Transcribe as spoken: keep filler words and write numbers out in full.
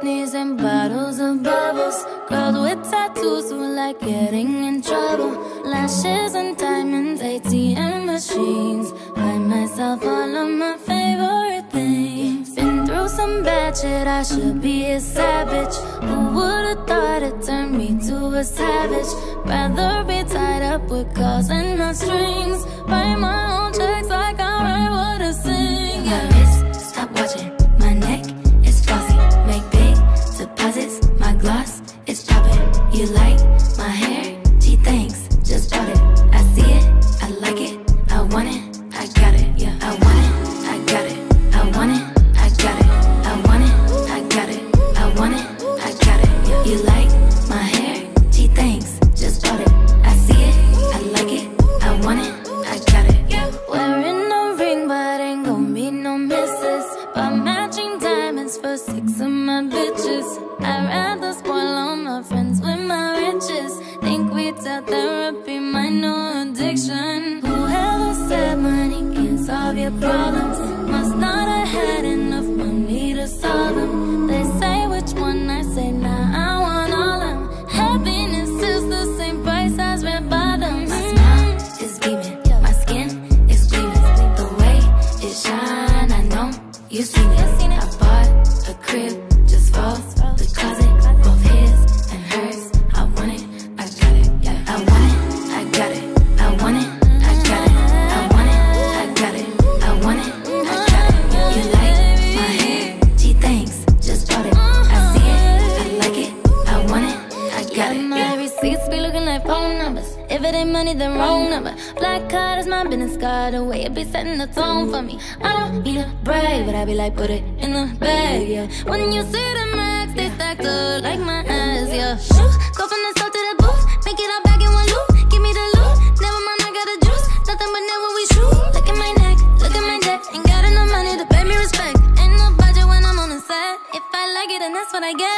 Britneys and bottles of bubbles. Girls with tattoos who like getting in trouble. Lashes and diamonds, A T M machines. Buy myself all of my favorite things. Been through some bad shit, I should be a savage. Who would've thought it turned me to a savage? Rather be tied up with calls and not strings. Write my own checks like I write what I sing. Yeah. My wrist, stop watching. My neck is flossy. Make big deposits. My gloss is poppin'. You like my hair? Gee, thanks. Just bought it. I see it. I like it. I want it. I got it. Yeah. I want it. I got it. I want it. I got it. I want it. I got it. I want it. I got it. Yeah. You like my hair? Gee, thanks. Just bought it. I see it. I like it. I want it. I got it. Yeah. Wearing a ring, but ain't gon' be no misses. But matching diamonds for six of my bitches. I'd rather spoil all my friends with my riches. Think retail therapy, my new addiction. Whoever said money can't solve your problems must not have had enough money to solve them. They say which one, I say nah, I want all of them. Happiness is the same price as red bottoms. My smile is beaming, my skin is gleaming. The way it shine, I know you've seen it. I bought a crib just for the closet, both his and hers. I want it, I got it. Yeah, I want it, I got it. I want it, I got it. I want it, I got it. I want it, I got it. You like my hair? Gee, thanks. Just bought it. I see it, I like it. I want it, I got it. My receipts be looking like phone numbers. If it ain't money, then wrong number. Black card is my business card. The way it be setting the tone for me. I don't need a brag, but I be like, put it in the bag, yeah. When you see the max, they stacked up like my ass, yeah. Shoo, go from the south to the booth, make it all back in one loop. Give me the loot, never mind, I got the juice. Nothing but never we shoot. Look at my neck, look at my deck. Ain't got enough money to pay me respect. Ain't no budget when I'm on the set. If I like it, then that's what I get.